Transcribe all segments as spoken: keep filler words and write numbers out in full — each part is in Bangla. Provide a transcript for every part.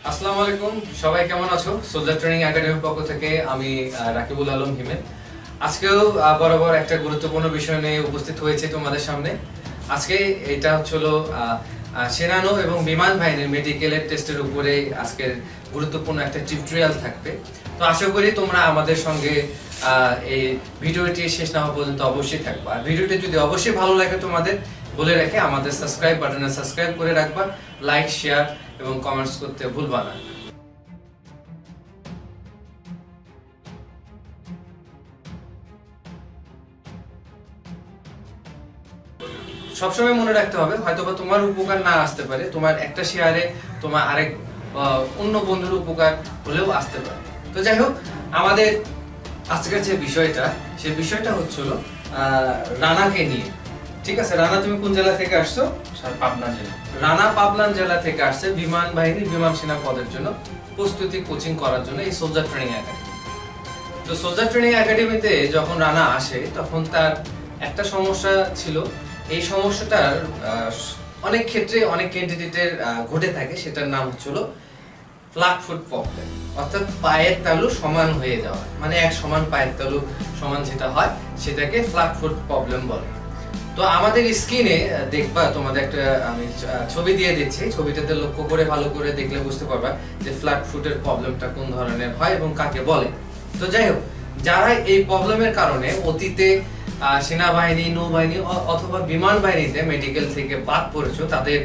আসসালামু আলাইকুম, সবাই কেমন আছো? সোলজার ট্রেনিং একাডেমির পক্ষ থেকে আমি রাকিবুল আলম হিমেল। আজকেও বরাবর একটা গুরুত্বপূর্ণ বিষয় নিয়ে উপস্থিত হয়েছে তোমাদের সামনে। আজকে এটা হচ্ছিল সেনানো এবং বিমান বাহিনীর মেডিকেলের টেস্টের উপরে আজকের গুরুত্বপূর্ণ একটা টিউটোরিয়াল থাকবে। তো আশা করি তোমরা আমাদের সঙ্গে এই ভিডিওটি শেষ না হওয়া পর্যন্ত অবশ্যই থাকবা। আর ভিডিওটি যদি অবশ্যই ভালো লাগে তোমাদের, বলে রেখে আমাদের সাবস্ক্রাইব বাটনে সাবস্ক্রাইব করে রাখবা, লাইক শেয়ার এবং কমেন্টস করতে ভুলবা না। সবসময় মনে রাখতে হবে, হয়তোবা তোমার উপকার না আসতে পারে, তোমার একটা শেয়ারে তোমার আরেক অন্য বন্ধুর উপকার হলেও আসতে পারে। তো যাই হোক, আমাদের আজকের যে বিষয়টা, সেই বিষয়টা হচ্ছিল রানাকে নিয়ে। ঠিক আছে, রানা তুমি কোন জেলা থেকে আসছো? পাবনা জেলা। রানা পাবনা জেলা থেকে আসছে বিমান বাহিনী বিমান সেনা পদের জন্য প্রস্তুতি কোচিং করার জন্য এই সোলজার ট্রেনিং একাডেমি। তো সোলজার ট্রেনিং একাডেমিতে যখন রানা আসে তখন তার একটা সমস্যা ছিল। এই সমস্যাটার অনেক ক্ষেত্রে অনেক ক্যান্ডিডেটের ঘটে থাকে, সেটার নাম হচ্ছিল ফ্ল্যাট ফুট প্রবলেম, অর্থাৎ পায়ের তালু সমান হয়ে যাওয়া, মানে এক সমান পায়ের তালু সমান যেটা হয় সেটাকে ফ্ল্যাট ফুট প্রবলেম বলে। তো আমাদের স্ক্রিনে দেখবা, তোমাদের একটা আমি ছবি দিয়ে দিচ্ছি, ছবিটাতে লক্ষ্য করে ভালো করে দেখলে বুঝতে পারবা যে ফ্ল্যাট ফুটের প্রবলেমটা কোন ধরনের হয় এবং কাকে বলে। তো যাই হোক, যারা এই প্রবলেমের কারণে অতীতে সেনাবাহিনী, নৌবাহিনী অথবা বিমান বাহিনীতে মেডিকেল থেকে বাদ পড়েছো, তাদের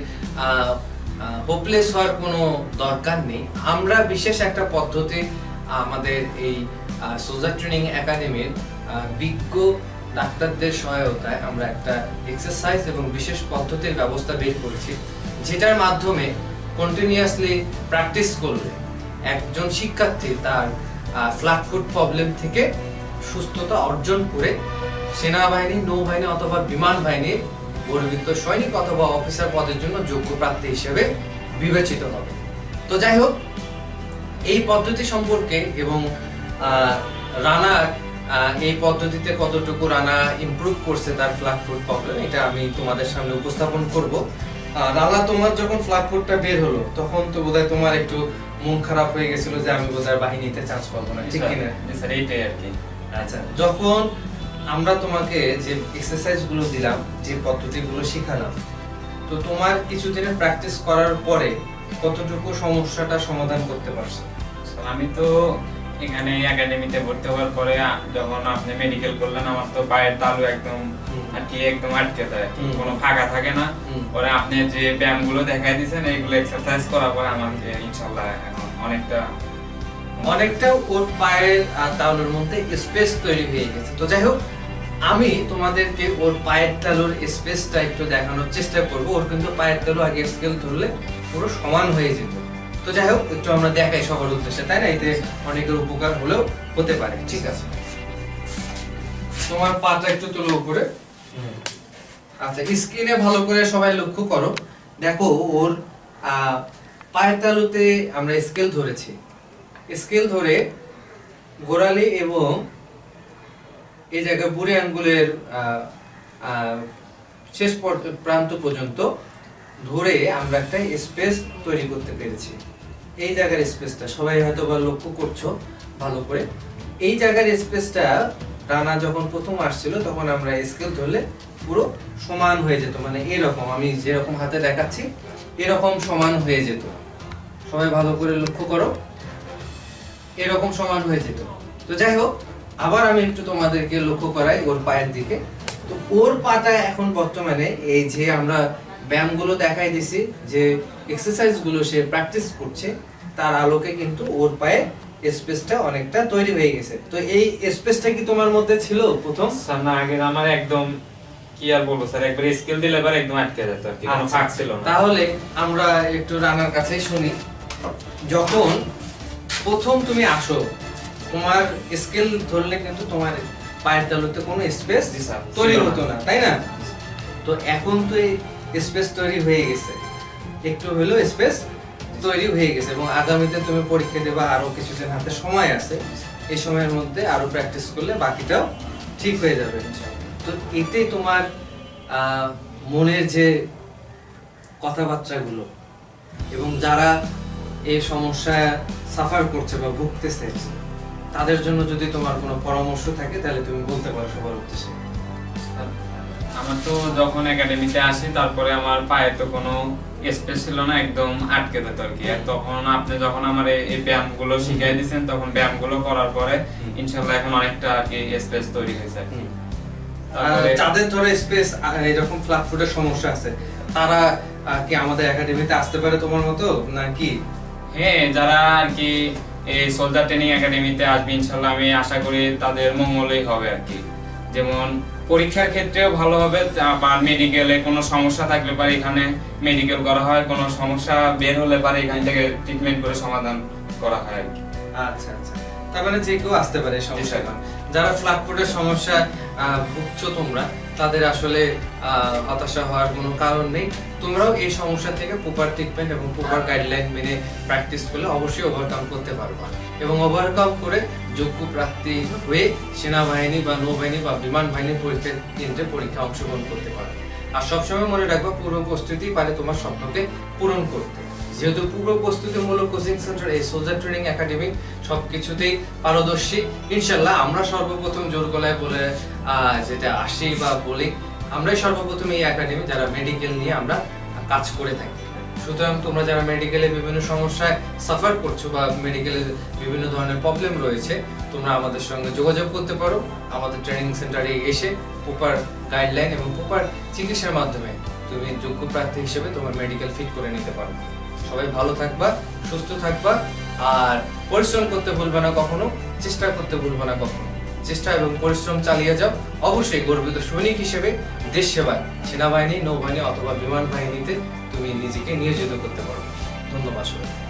হোপলেস হওয়ার কোনো দরকার নেই। আমরা বিশেষ একটা পদ্ধতি আমাদের এই সোলজার ট্রেনিং একাডেমির বিজ্ঞ ডাক্তারদের সহায়তায় আমরা একটা এক্সারসাইজ এবং বিশেষ পদ্ধতির ব্যবস্থা বের করেছি, যেটার মাধ্যমে কন্টিনিউয়াসলি প্র্যাকটিস করলে একজন শিক্ষার্থী তার ফ্ল্যাট ফুট প্রবলেম থেকে সুস্থতা অর্জন করে সেনাবাহিনী, নৌবাহিনী অথবা বিমান বাহিনীর গর্বিত সৈনিক অথবা অফিসার পদের জন্য যোগ্য প্রার্থী হিসেবে বিবেচিত হবে। তো যাই হোক, এই পদ্ধতি সম্পর্কে এবং রানার এই পদ্ধতিতে কতটুকু রানা ইমপ্রুভ করছে তার ফ্ল্যাট ফুট প্রবলেম, এটা আমি তোমাদের সামনে উপস্থাপন করব। রানা, তোমার যখন ফ্ল্যাট ফুটটা বের হলো তখন তো বোধহয় তোমার একটু মন খারাপ হয়ে গেছিল যে আমি বোধহয় বাহিনীতে চান্স পাবো না, ঠিক কিনা? স্যার, এইটাই আর কি। আচ্ছা, যখন আমরা তোমাকে যে এক্সারসাইজ গুলো দিলাম, যে পদ্ধতিগুলো শিখালাম, তো তোমার কিছুদিনের প্র্যাকটিস করার পরে কতটুকু সমস্যাটা সমাধান করতে পারছো? আমি তো এখানে একাডেমিতে ভর্তি হওয়ার পরে যখন আপনি মেডিকেল করলেন, আমার তো পায়ের তালু একদম আর কি একদম আটকে যায়, কোনো ফাঁকা থাকে না। পরে আপনি যে ব্যায়ামগুলো দেখাই দিয়েছেন, এইগুলো এক্সারসাইজ করার পরে আমাকে ইনশাআল্লাহ এখন অনেকটা অনেকটা ওর পায়ের তালুর মধ্যে স্পেস তৈরি হয়ে গেছে। তো যাই হোক, আমি তোমাদেরকে ওর পায়ের তালুর স্পেসটা একটু দেখানোর চেষ্টা করব। ওর কিন্তু পায়ের তালু আগে স্কেল ধরলে পুরো সমান হয়ে যেত। তো যাই হোক, একটু আমরা দেখাই সবার উদ্দেশ্যে, তাই না? এতে অনেকের উপকার হলেও হতে পারে। ঠিক আছে, তোমার পাটা একটু তুলো উপরে। আচ্ছা, স্ক্রিনে ভালো করে সবাই লক্ষ্য করো। দেখো, ওর পায়ের তালুতে আমরা স্কেল ধরেছি। স্কেল ধরে গোড়ালি এবং এই জায়গায় বুড়ি আঙ্গুলের শেষ প্রান্ত পর্যন্ত ধরে আমরা একটা স্পেস তৈরি করতে পেরেছি। এই জায়গার স্পেসটা সবাই হয়তো বা লক্ষ্য করছো ভালো করে। এই জায়গার স্পেসটা রানা যখন প্রথম আসছিল তখন আমরা স্কেল ধরলে পুরো সমান হয়ে যেত, মানে এরকম আমি যেরকম হাতে দেখাচ্ছি এরকম সমান হয়ে যেত। সবাই ভালো করে লক্ষ্য করো, এরকম সমান হয়ে যেত। তো যাই হোক, আবার আমি একটু তোমাদেরকে লক্ষ্য করাই ওর পায়ের দিকে। তো ওর পাটা এখন বর্তমানে এই যে আমরা ব্যায়ামগুলো দেখাই দিছি, যে এক্সারসাইজগুলো সে প্র্যাকটিস করছে, তার আলোকে কিন্তু ওর পায়ে স্পেসটা অনেকটা তৈরি হয়ে গেছে। তো এই স্পেসটা কি তোমার মধ্যে ছিল প্রথম? স্যার না, আগে আমার একদম কি আর বলবো স্যার, একবার স্কেল দিলে এবার একদম আটকে যেত আর কি, কোনো ফাঁক ছিল না। তাহলে আমরা একটু রানার কাছেই শুনি। যখন প্রথম তুমি আসো, তোমার স্কেল ধরলে কিন্তু তোমার পায়ের তালুতে কোনো স্পেস তৈরি হতো না, তাই না? তো এখন তো এই স্পেস তৈরি হয়ে গেছে, একটু হলেও স্পেস তৈরি হয়ে গেছে এবং আগামীতে তুমি পরীক্ষা দেবা, আরো কিছুদিন হাতে সময় আছে। এই সময়ের মধ্যে আরো প্র্যাকটিস করলে বাকিটাও ঠিক হয়ে যাবে। তো এতে তোমার মনের যে কথাবার্তাগুলো এবং যারা এই সমস্যায় সাফার করছে বা ভুগতেছে, তাদের জন্য যদি তোমার কোনো পরামর্শ থাকে তাহলে তুমি বলতে পারো সবার উদ্দেশ্যে। আমার তো যখন একাডেমিতে আসি তারপরে আমার পায়ে তো কোনো স্পেস ছিল না, একদম আটকে যেত আর কি। আর তখন আপনি যখন আমার এই ব্যায়ামগুলো শিখিয়ে দিয়েছেন তখন ব্যায়ামগুলো করার পরে ইনশাআল্লাহ এখন অনেকটা আর কি স্পেস তৈরি হয়েছে। তারপরে যাদের ধরে স্পেস এরকম ফ্ল্যাট ফুটের সমস্যা আছে তারা কি আমাদের একাডেমিতে আসতে পারে তোমার মতো নাকি? হ্যাঁ, যারা আর কি এই সোলজার ট্রেনিং একাডেমিতে আসবে ইনশাআল্লাহ আমি আশা করি তাদের মঙ্গলই হবে আর কি। যেমন পরীক্ষার ক্ষেত্রেও ভালো হবে, বা মেডিকেলে কোনো সমস্যা থাকলে পারে এখানে মেডিকেল করা হয়, কোনো সমস্যা বের হলে পারে এখান থেকে ট্রিটমেন্ট করে সমাধান করা হয় আর কি। আচ্ছা আচ্ছা, তার মানে যে কেউ আসতে পারে সমস্যা। যারা ফ্ল্যাট ফুটের সমস্যা ভুগছো তোমরা, তাদের আসলে হতাশা হওয়ার কোনো কারণ নেই। তোমরাও এই সমস্যা থেকে প্রপার ট্রিটমেন্ট এবং প্রপার গাইডলাইন মেনে প্র্যাকটিস করলে অবশ্যই ওভারকাম করতে পারবা, এবং ওভারকাম করে যোগ্য প্রার্থী হয়ে সেনাবাহিনী বা নৌবাহিনী বা বিমান বাহিনী পরীক্ষা কেন্দ্রে পরীক্ষা অংশগ্রহণ করতে পারবে। আর সবসময় মনে রাখবা পূর্ব প্রস্তুতি পারে তোমার স্বপ্নকে পূরণ করতে। যেহেতু পূর্ব প্রস্তুতিমূলক কোচিং সেন্টার এই সোলজার ট্রেনিং একাডেমি সবকিছুতেই পারদর্শী ইনশাল্লাহ, আমরা সর্বপ্রথম জোর গলায় বলে যেটা আসি বা বলি, আমরাই সর্বপ্রথম এই একাডেমি যারা মেডিকেল নিয়ে আমরা কাজ করে থাকি। সুতরাং তোমরা যারা মেডিকেলে বিভিন্ন সমস্যায় সাফার করছো বা মেডিকেলে বিভিন্ন ধরনের প্রবলেম রয়েছে, তোমরা আমাদের সঙ্গে যোগাযোগ করতে পারো। আমাদের ট্রেনিং সেন্টারে এসে প্রপার গাইডলাইন এবং প্রপার চিকিৎসার মাধ্যমে তুমি যোগ্য প্রার্থী হিসেবে তোমার মেডিকেল ফিট করে নিতে পারো। সবাই ভালো থাকবা, সুস্থ থাকবা, আর পরিশ্রম করতে ভুলবে না কখনো, চেষ্টা করতে ভুলবে না কখনো। চেষ্টা এবং পরিশ্রম চালিয়ে যাও। অবশ্যই গর্বিত সৈনিক হিসেবে দেশ সেবায় সেনাবাহিনী, নৌবাহিনী অথবা বিমান বাহিনীতে তুমি নিজেকে নিয়োজিত করতে পারো। ধন্যবাদ সবাই।